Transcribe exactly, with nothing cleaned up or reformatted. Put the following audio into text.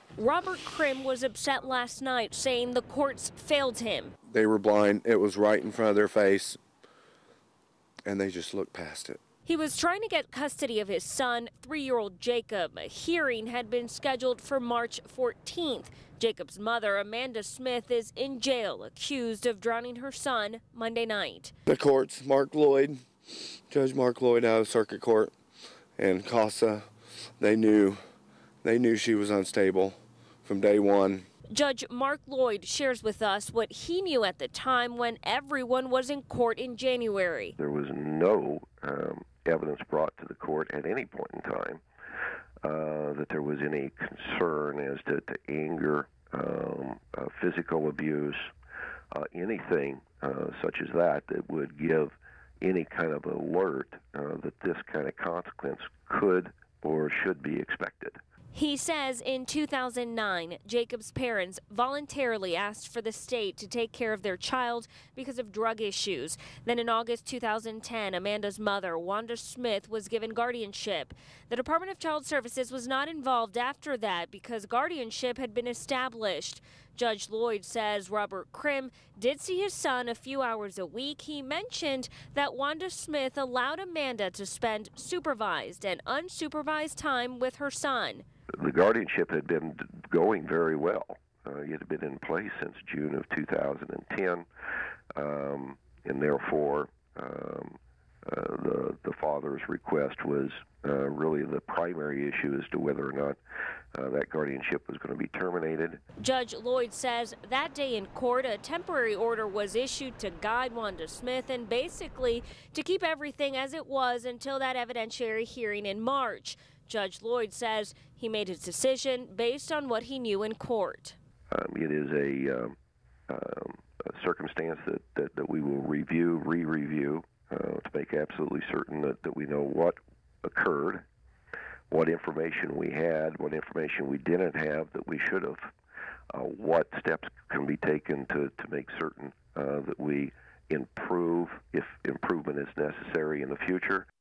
Robert Krim was upset last night, saying the courts failed him. They were blind. It was right in front of their face, and they just looked past it. He was trying to get custody of his son, three-year-old Jacob. A hearing had been scheduled for March fourteenth. Jacob's mother, Amanda Smith, is in jail, accused of drowning her son Monday night. The courts, Mark Lloyd, Judge Mark Lloyd out of Circuit Court, and CASA, they knew, they knew she was unstable from day one. Judge Mark Lloyd shares with us what he knew at the time when everyone was in court in January. There was no um, evidence brought to the court at any point in time uh, that there was any concern as to, to anger, um, uh, physical abuse, uh, anything uh, such as that that would give any kind of alert uh, that this kind of consequence could or should be expected. He says in two thousand nine, Jacob's parents voluntarily asked for the state to take care of their child because of drug issues. Then in August two thousand ten, Amanda's mother, Wanda Smith, was given guardianship. The Department of Child Services was not involved after that because guardianship had been established. Judge Lloyd says Robert Krim did see his son a few hours a week. He mentioned that Wanda Smith allowed Amanda to spend supervised and unsupervised time with her son. The guardianship had been going very well. Uh, it had been in place since June of two thousand ten, um, and therefore um, uh, the, the father's request was uh, really the primary issue as to whether or not uh, that guardianship was going to be terminated. Judge Lloyd says that day in court, a temporary order was issued to guide Wanda Smith and basically to keep everything as it was until that evidentiary hearing in March. Judge Lloyd says he made his decision based on what he knew in court. Um, it is a, um, um, a circumstance that, that, that we will review, re-review, uh, to make absolutely certain that, that we know what occurred, what information we had, what information we didn't have that we should have, uh, what steps can be taken to, to make certain uh, that we improve if improvement is necessary in the future.